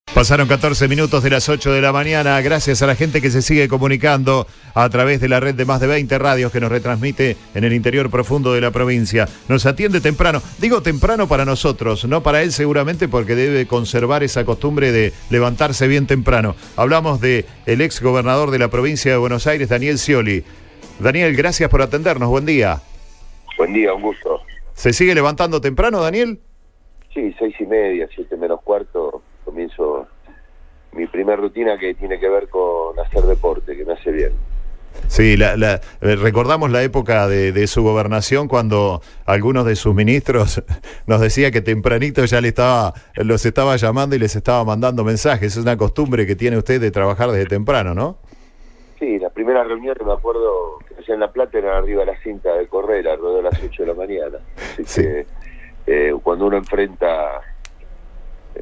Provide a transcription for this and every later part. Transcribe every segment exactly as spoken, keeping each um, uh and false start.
Pasaron catorce minutos de las ocho de la mañana, gracias a la gente que se sigue comunicando a través de la red de más de veinte radios que nos retransmite en el interior profundo de la provincia. Nos atiende temprano, digo temprano para nosotros, no para él seguramente porque debe conservar esa costumbre de levantarse bien temprano. Hablamos de el ex gobernador de la provincia de Buenos Aires, Daniel Scioli. Daniel, gracias por atendernos, buen día. Buen día, un gusto. ¿Se sigue levantando temprano, Daniel? Sí, seis y media, siete menos cuarto, comienzo mi primer rutina que tiene que ver con hacer deporte, que me hace bien. Sí, la, la, recordamos la época de, de su gobernación cuando algunos de sus ministros nos decía que tempranito ya le estaba, los estaba llamando y les estaba mandando mensajes. Es una costumbre que tiene usted de trabajar desde temprano, ¿no? Sí, la primera reunión que me acuerdo que hacía en La Plata era arriba de la cinta de correr, alrededor de las ocho de la mañana. Así sí. que eh, cuando uno enfrenta eh,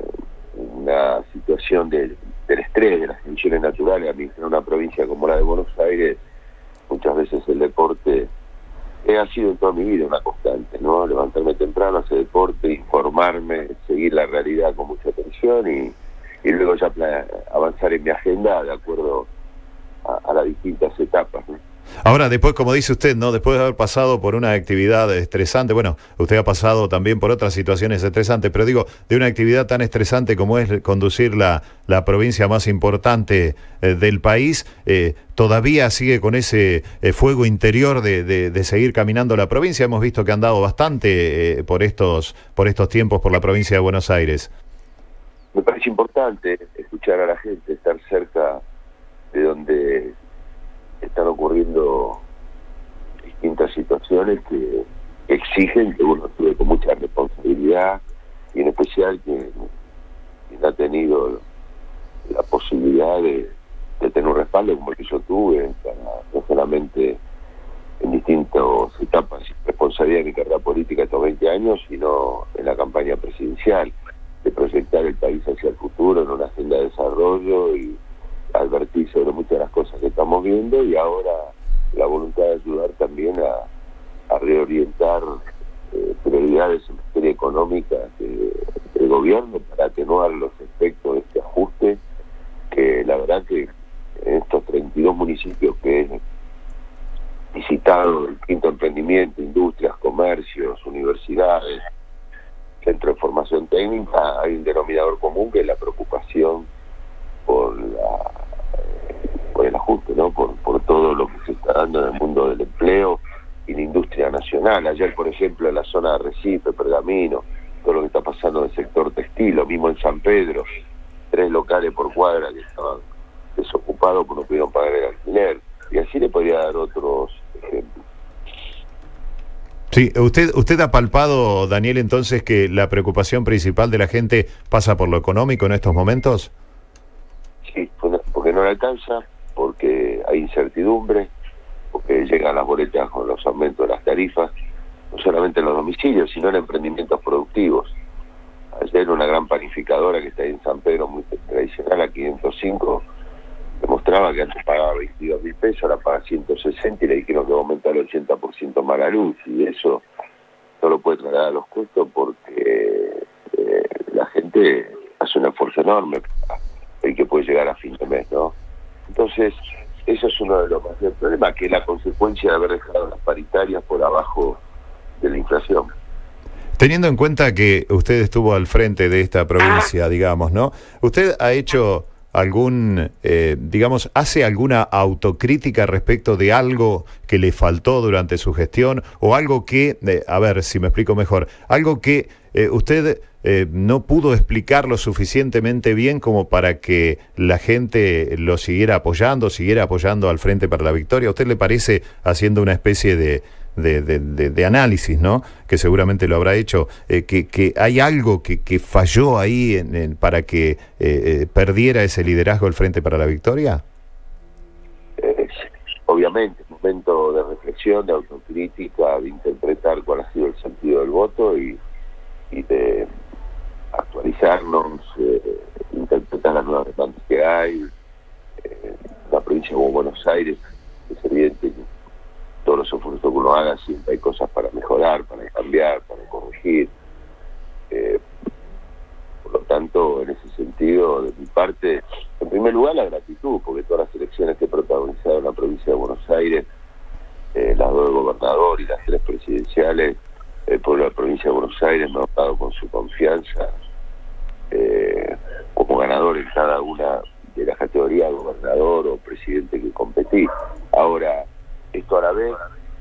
una situación de, del estrés, de las condiciones naturales, administrar una provincia como la de Buenos Aires, muchas veces el deporte eh, ha sido en toda mi vida una constante, ¿no? Levantarme temprano, hacer deporte, informarme, seguir la realidad con mucha atención y, y luego ya avanzar en mi agenda de acuerdo a, a las distintas etapas, ¿no? Ahora, después, como dice usted, ¿no? Después de haber pasado por una actividad estresante, bueno, usted ha pasado también por otras situaciones estresantes, pero digo, de una actividad tan estresante como es conducir la, la provincia más importante eh, del país, eh, todavía sigue con ese eh, fuego interior de, de, de seguir caminando la provincia. Hemos visto que han dado bastante eh, por estos, por estos tiempos por la provincia de Buenos Aires. Me parece importante escuchar a la gente, estar cerca de donde están ocurriendo distintas situaciones que exigen que uno actúe con mucha responsabilidad y en especial que quien ha tenido la posibilidad de, de tener un respaldo como el que yo tuve, para, no solamente en distintas etapas de responsabilidad de mi carrera política estos veinte años, sino en la campaña presidencial, de proyectar el país hacia el futuro en una agenda de desarrollo y advertir sobre muchas de las cosas que estamos viendo, y ahora la voluntad de ayudar también a, a reorientar eh, prioridades en materia económica de, del gobierno para atenuar los efectos de este ajuste, que la verdad que en estos treinta y dos municipios que he visitado, distintos emprendimientos, industrias, comercios, universidades, centros de formación técnica, hay un denominador común que es la preocupación por la por el ajuste, ¿no? Por, por todo lo que se está dando en el mundo del empleo y la industria nacional. Ayer, por ejemplo, en la zona de Recife, Pergamino, todo lo que está pasando en el sector textil, lo mismo en San Pedro, tres locales por cuadra que estaban desocupados porque no pudieron pagar el alquiler, y así le podría dar otros ejemplos. Sí, usted usted ha palpado, Daniel, entonces, que la preocupación principal de la gente pasa por lo económico en estos momentos. Sí, porque no le alcanza, porque hay incertidumbre, porque llegan las boletas con los aumentos de las tarifas, no solamente en los domicilios, sino en emprendimientos productivos. Ayer una gran panificadora que está ahí en San Pedro, muy tradicional, a quinientos cinco, demostraba que antes pagaba veintidós mil pesos, ahora paga ciento sesenta y le dijeron que va a aumentar el ochenta por ciento más la luz, y eso no lo puede trasladar a los costos porque eh, la gente hace un esfuerzo enorme el que puede llegar a fin de mes, ¿no? Entonces, eso es uno de los mayores problemas, que es la consecuencia de haber dejado las paritarias por abajo de la inflación. Teniendo en cuenta que usted estuvo al frente de esta provincia, digamos, ¿no? ¿Usted ha hecho algún, eh, digamos, hace alguna autocrítica respecto de algo que le faltó durante su gestión o algo que, eh, a ver si me explico mejor, algo que eh, usted eh, no pudo explicar lo suficientemente bien como para que la gente lo siguiera apoyando, siguiera apoyando al Frente para la Victoria? ¿A usted le parece, haciendo una especie de De, de, de, de análisis, ¿no?, que seguramente lo habrá hecho, eh, que, que hay algo que, que falló ahí en, en, para que eh, eh, perdiera ese liderazgo el Frente para la Victoria? Eh, obviamente, un momento de reflexión, de autocrítica, de interpretar cuál ha sido el sentido del voto y, y de actualizarnos, eh, interpretar las nuevas demandas que hay. Eh, la provincia como Buenos Aires, es evidente que todos los esfuerzos que uno haga, siempre hay cosas para mejorar, para cambiar, para corregir. Eh, por lo tanto, en ese sentido, de mi parte, en primer lugar, la gratitud, porque todas las elecciones que he protagonizado en la provincia de Buenos Aires, eh, las dos de gobernador y las tres presidenciales, el pueblo de la provincia de Buenos Aires me ha dado con su confianza eh, como ganador en cada una de las categorías, gobernador o presidente que competí. Ahora, esto a la vez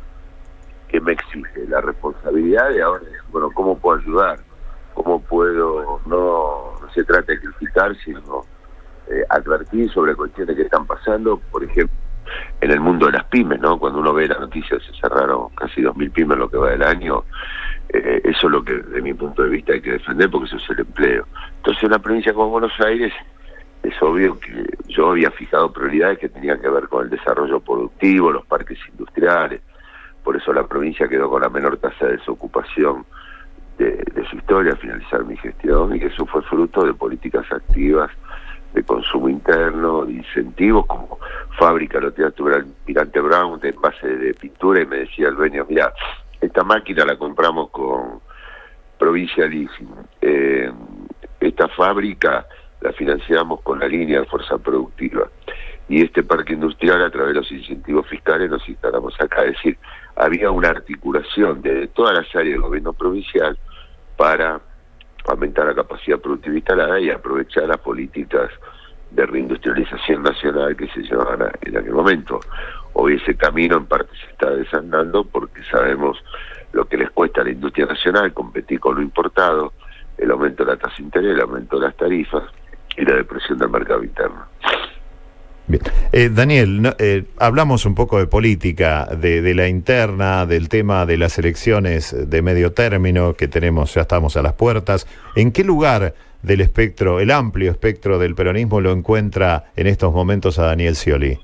que me exige la responsabilidad de ahora, bueno, ¿cómo puedo ayudar? ¿Cómo puedo, no, no se trata de criticar, sino eh, advertir sobre cuestiones que están pasando? Por ejemplo, en el mundo de las pymes, ¿no? Cuando uno ve la noticia, se cerraron casi dos mil pymes en lo que va del año. Eh, eso es lo que, de mi punto de vista, hay que defender, porque eso es el empleo. Entonces, en una provincia como Buenos Aires, es obvio que yo había fijado prioridades que tenían que ver con el desarrollo productivo, los parques industriales. Por eso la provincia quedó con la menor tasa de desocupación de, de su historia al finalizar mi gestión, y que eso fue fruto de políticas activas de consumo interno, de incentivos, como fábrica. Lo tenía tuve el almirante Brown de envase de pintura, y me decía el dueño: mira, esta máquina la compramos con Provincia Leasing, eh, esta fábrica la financiamos con la línea de fuerza productiva, y este parque industrial, a través de los incentivos fiscales, nos instalamos acá. Es decir, había una articulación de todas las áreas del gobierno provincial para aumentar la capacidad productiva instalada y aprovechar las políticas de reindustrialización nacional que se llevaban en aquel momento. Hoy ese camino en parte se está desandando, porque sabemos lo que les cuesta a la industria nacional competir con lo importado, el aumento de la tasa de interés, el aumento de las tarifas y la depresión del mercado interno. Bien. Eh, Daniel, no, eh, hablamos un poco de política, de, de la interna, del tema de las elecciones de medio término que tenemos, ya estamos a las puertas. ¿En qué lugar del espectro, el amplio espectro del peronismo, lo encuentra en estos momentos a Daniel Scioli?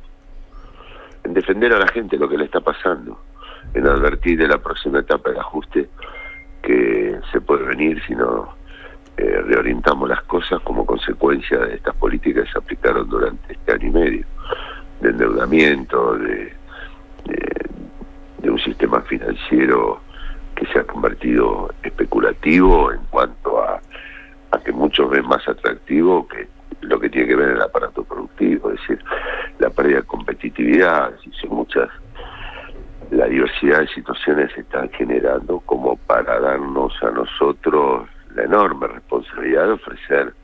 En defender a la gente lo que le está pasando, en advertir de la próxima etapa del ajuste que se puede venir si no eh, reorientamos las cosas como consecuencia de estas políticas que se aplicaron durante este año y medio, de endeudamiento, de, de, de un sistema financiero que se ha convertido especulativo en cuanto a, a que muchos ven más atractivo que lo que tiene que ver en el aparato productivo, es decir, la pérdida de competitividad. Si muchas, la diversidad de situaciones se están generando como para darnos a nosotros la enorme responsabilidad de ofrecer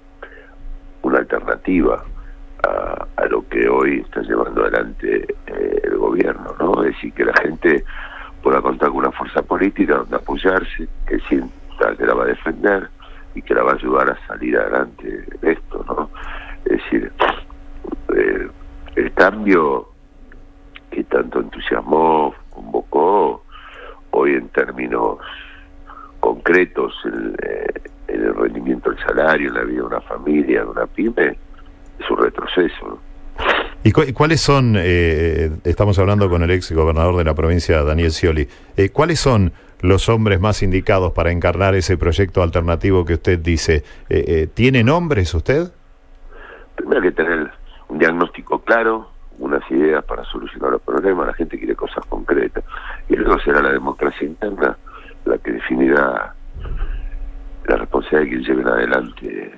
una alternativa a, a lo que hoy está llevando adelante eh, el gobierno, ¿no? Es decir, que la gente pueda contar con una fuerza política donde apoyarse, que sienta que la va a defender y que la va a ayudar a salir adelante de esto, ¿no? Es decir, eh, el cambio que tanto entusiasmó, convocó, hoy en términos concretos, en, eh, en el rendimiento del salario, en la vida de una familia, de una pyme, es un retroceso, ¿no? ¿Y cu cuáles son, eh, estamos hablando con el ex gobernador de la provincia, Daniel Scioli, eh, cuáles son los hombres más indicados para encarnar ese proyecto alternativo que usted dice? Eh, eh, ¿Tiene nombres usted? Primero hay que tener un diagnóstico claro, unas ideas para solucionar los problemas. La gente quiere cosas concretas, y luego será la democracia interna la que definirá la responsabilidad de quien lleven adelante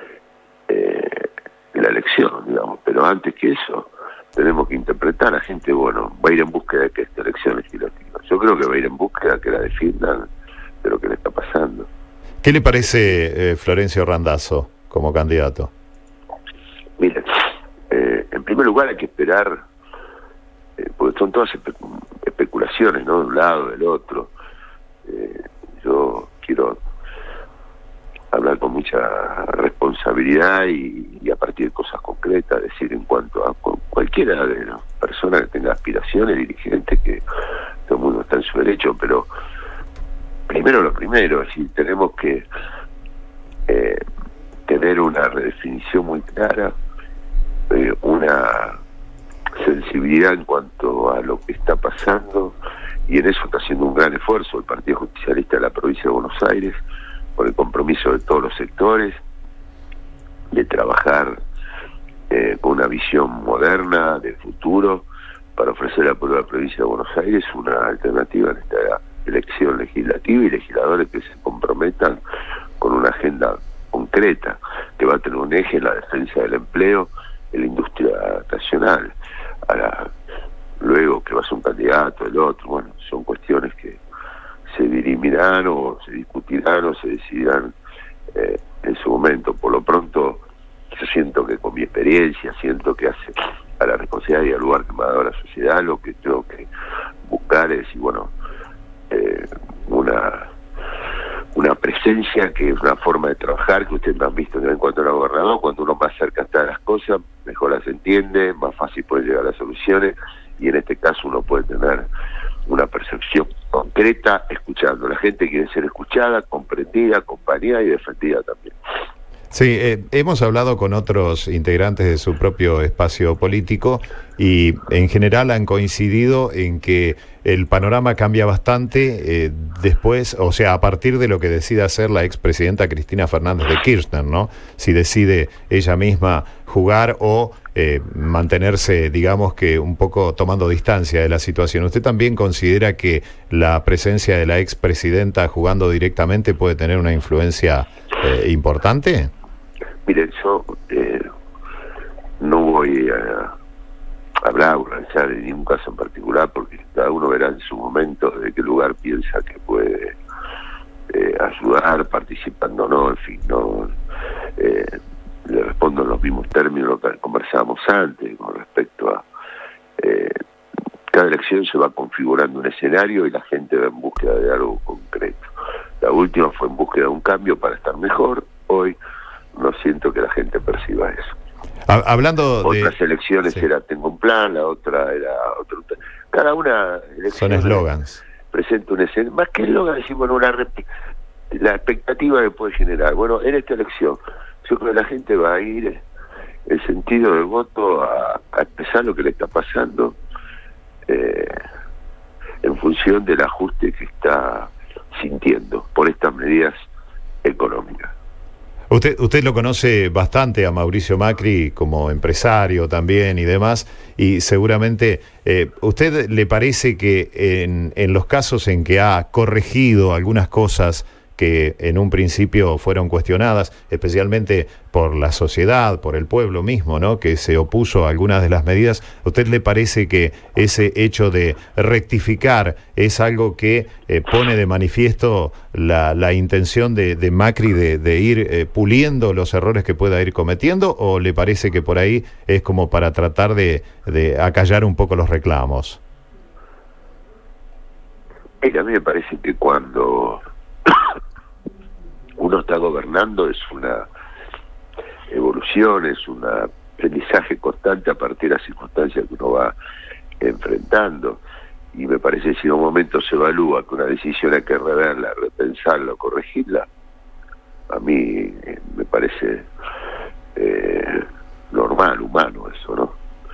eh, la elección, digamos. Pero antes que eso, tenemos que interpretar a la gente, bueno, va a ir en búsqueda de que esta elección legislativa. Yo creo que va a ir en búsqueda de que la defiendan de lo que le está pasando. ¿Qué le parece eh, Florencio Randazzo como candidato? Miren, eh, en primer lugar hay que esperar, eh, porque son todas espe especulaciones, ¿no? De un lado, del otro. Eh, yo quiero hablar con mucha responsabilidad y, y a partir de cosas concretas, decir, en cuanto a cualquiera de las personas que tenga aspiraciones, dirigentes, que todo el mundo está en su derecho, pero primero lo primero, es decir, tenemos que eh, tener una redefinición muy clara, eh, una sensibilidad en cuanto a lo que está pasando, y en eso está haciendo un gran esfuerzo el Partido Justicialista de la provincia de Buenos Aires, con el compromiso de todos los sectores, de trabajar eh, con una visión moderna del futuro para ofrecer al pueblo de la provincia de Buenos Aires una alternativa en esta elección legislativa, y legisladores que se comprometan con una agenda concreta. que va a tener un eje en la defensa del empleo en la industria nacional. Ahora, luego que va a ser un candidato, el otro, bueno, son cuestiones que se dirimirán o se discutirán o se decidirán eh, en su momento. Por lo pronto, yo siento que con mi experiencia, siento que hace a la responsabilidad y al lugar que me ha dado la sociedad, lo que tengo que buscar es, y bueno, eh, una una presencia que es una forma de trabajar que ustedes me han visto en cuanto era gobernador. Cuando uno más cerca está de las cosas, mejor las entiende, más fácil puede llegar a las soluciones, y en este caso uno puede tener una percepción concreta escuchando. La gente quiere ser escuchada, comprendida, acompañada y defendida también. Sí, eh, hemos hablado con otros integrantes de su propio espacio político y en general han coincidido en que el panorama cambia bastante eh, después, o sea, a partir de lo que decida hacer la expresidenta Cristina Fernández de Kirchner, ¿no? Si decide ella misma jugar o eh, mantenerse, digamos que un poco tomando distancia de la situación. ¿Usted también considera que la presencia de la expresidenta jugando directamente puede tener una influencia eh, importante? Miren, yo eh, no voy a hablar o analizar en ningún caso en particular, porque cada uno verá en su momento de qué lugar piensa que puede eh, ayudar, participando o no, en fin, no eh, le respondo en los mismos términos que conversábamos antes con respecto a eh, cada elección se va configurando un escenario y la gente va en búsqueda de algo concreto. La última fue en búsqueda de un cambio para estar mejor. Hoy no siento que la gente perciba eso. Hablando de otras elecciones, sí, era tengo un plan, la otra era otro. Cada una son eslogans. Presenta un escenario, más que eslogan, decimos, bueno, una rep... la expectativa que puede generar. Bueno, en esta elección, yo creo que la gente va a ir el sentido del voto a, a expresar lo que le está pasando eh, en función del ajuste que está sintiendo por estas medidas económicas. Usted, usted lo conoce bastante a Mauricio Macri como empresario también y demás, y seguramente, eh, ¿usted le parece que en, en los casos en que ha corregido algunas cosas que en un principio fueron cuestionadas, especialmente por la sociedad, por el pueblo mismo, ¿no?, que se opuso a algunas de las medidas, ¿a usted le parece que ese hecho de rectificar es algo que eh, pone de manifiesto la, la intención de, de Macri de, de ir eh, puliendo los errores que pueda ir cometiendo, o le parece que por ahí es como para tratar de, de acallar un poco los reclamos? Mira, a mí me parece que cuando uno está gobernando es una evolución, es un aprendizaje constante a partir de las circunstancias que uno va enfrentando, y me parece que si en un momento se evalúa que una decisión hay que reverla, repensarla o corregirla, a mí eh, me parece eh, normal, humano eso, ¿no?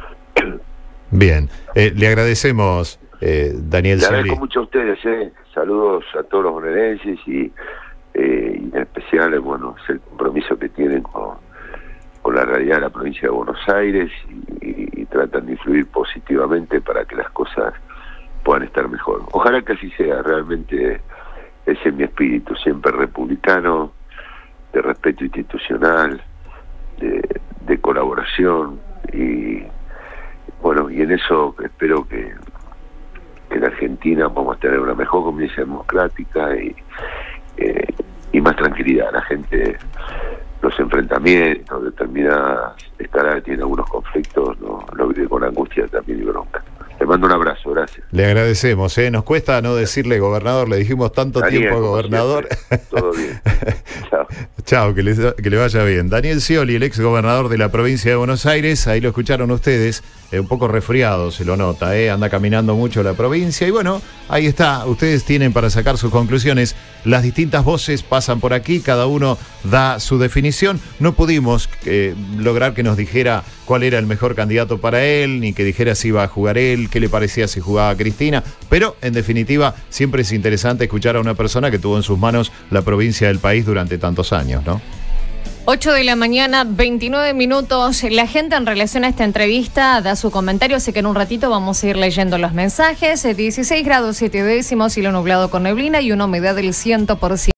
Bien, eh, le agradecemos, eh, Daniel Le Scioli. agradezco mucho a ustedes, eh. Saludos a todos los bonaerenses y Eh, y en especial, bueno, es el compromiso que tienen con, con la realidad de la provincia de Buenos Aires y, y, y tratan de influir positivamente para que las cosas puedan estar mejor. Ojalá que así sea, realmente ese es mi espíritu, siempre republicano, de respeto institucional, de, de colaboración, y bueno, y en eso espero que, que en Argentina vamos a tener una mejor convivencia democrática y Eh, y más tranquilidad. La gente, los enfrentamientos, determinadas escaladas, tiene algunos conflictos, no, no vive con angustia también y bronca. Le mando un abrazo, gracias. Le agradecemos, ¿eh? Nos cuesta no decirle gobernador, le dijimos tanto Daniel, tiempo gobernador. Todo bien. Chao. Chao, que le, que le vaya bien. Daniel Scioli, el ex gobernador de la provincia de Buenos Aires, ahí lo escucharon ustedes, eh, un poco resfriado se lo nota, eh, anda caminando mucho la provincia y bueno, ahí está, ustedes tienen para sacar sus conclusiones, las distintas voces pasan por aquí, cada uno da su definición, no pudimos eh, lograr que nos dijera cuál era el mejor candidato para él, ni que dijera si iba a jugar él, qué le parecía si jugaba Cristina, pero en definitiva siempre es interesante escuchar a una persona que tuvo en sus manos la provincia del país durante tantos años, ¿no? ocho de la mañana, veintinueve minutos. La gente en relación a esta entrevista da su comentario, así que en un ratito vamos a ir leyendo los mensajes. dieciséis grados siete décimos, cielo nublado con neblina y una humedad del cien por ciento.